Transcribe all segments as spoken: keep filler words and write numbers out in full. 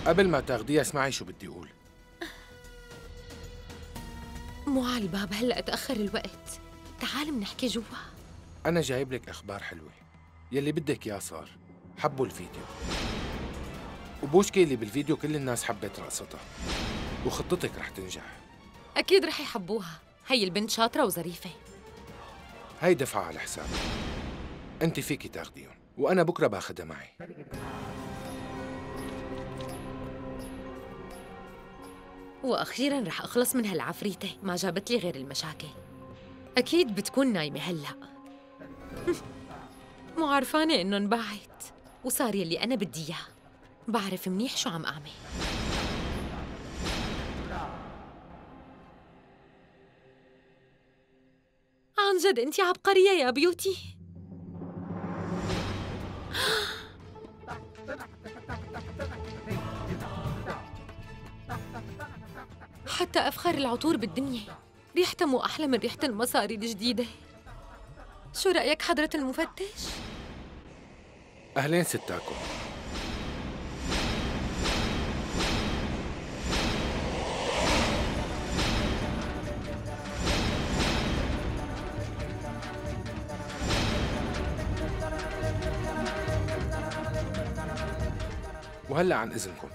قبل ما تاخديها اسمعي شو بدي أقول. مو على الباب هلأ، تأخر الوقت. تعال منحكي جوا. أنا جايب لك أخبار حلوة، يلي بدك إياه صار. حبوا الفيديو، وبوشكي اللي بالفيديو كل الناس حبت رقصتها، وخطتك رح تنجح. أكيد رح يحبوها، هي البنت شاطرة وظريفة. هاي دفعة على حسابي، أنت فيكي تاخديهم، وأنا بكرة باخدها معي. وأخيراً رح أخلص من هالعفريتة، ما جابت لي غير المشاكل. أكيد بتكون نايمة هلأ. مو عرفانة إنه انباعت وصار يلي أنا بدي إياه. بعرف منيح شو عم أعمل. عن جد أنتِ عبقرية يا بيوتي. حتى أفخر العطور بالدنيا ريحتها مو أحلى من ريحة المصاري الجديدة. شو رأيك حضرة المفتش؟ أهلين ستاكم. وهلأ عن إذنكم.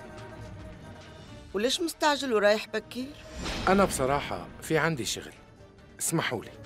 وليش مستعجل ورايح بكير؟ أنا بصراحة في عندي شغل، اسمحوا لي.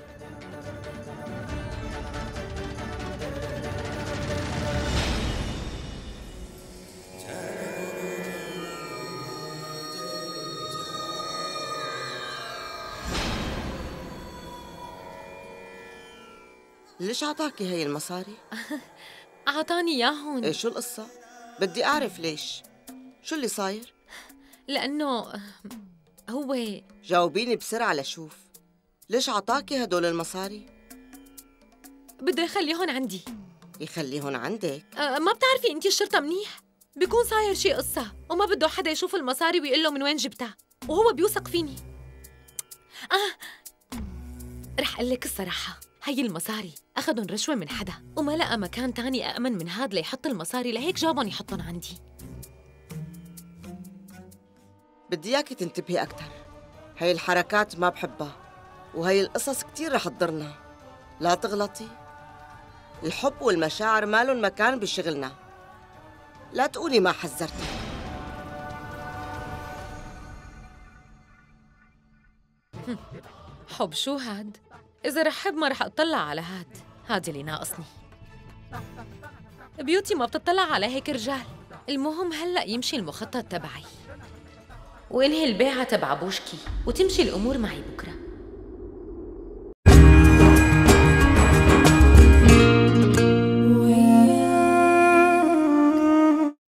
ليش عطاكي هي المصاري؟ أعطاني إياهن. إيه شو القصة؟ بدي أعرف ليش. شو اللي صاير؟ لأنه هو جاوبيني بسرعة لشوف. ليش عطاكي هدول المصاري؟ بده يخليهن عندي. يخليهن عندك؟ أه ما بتعرفي أنتِ الشرطة منيح؟ بيكون صاير شي قصة وما بده حدا يشوف المصاري ويقول له من وين جبتها، وهو بيوثق فيني. آه رح أقول لك الصراحة، هي المصاري أخذن رشوة من حدا وما لقى مكان تاني أأمن من هاد ليحط المصاري، لهيك جابن يحطن عندي. بدي إياكي تنتبهي أكتر. هي الحركات ما بحبها، وهي القصص كتير رح تضرنا. لا تغلطي. الحب والمشاعر مالن مكان بشغلنا. لا تقولي ما حذرتك. حب شو هاد؟ إذا رح حب ما رح أطلع على هاد، هاد اللي ناقصني. بيوتي ما بتطلع على هيك رجال. المهم هلأ يمشي المخطط تبعي وإنهي البيعة تبع بوشكي وتمشي الأمور معي بكرة.